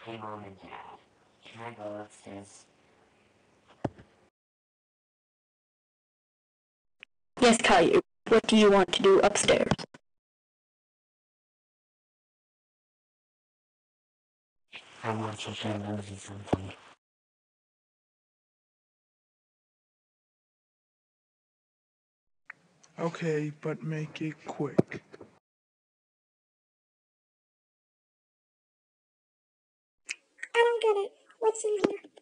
Hey, Mom and Dad, can I go upstairs? Yes, Kaylue. What do you want to do upstairs? I want to show Rosie something. Okay, but make it quick. I don't get it. What's in here?